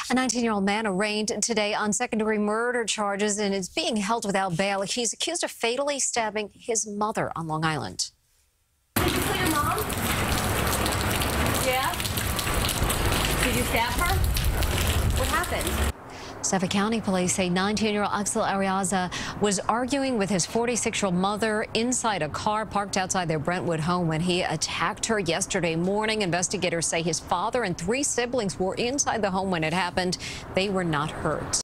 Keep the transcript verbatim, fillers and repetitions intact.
A nineteen-year-old man arraigned today on second-degree murder charges and is being held without bail. He's accused of fatally stabbing his mother on Long Island. Did you kill your mom? Yeah? Did you stab her? What happened? Suffolk County police say nineteen-year-old Axel Ariaza was arguing with his forty-six-year-old mother inside a car parked outside their Brentwood home when he attacked her yesterday morning. Investigators say his father and three siblings were inside the home when it happened. They were not hurt.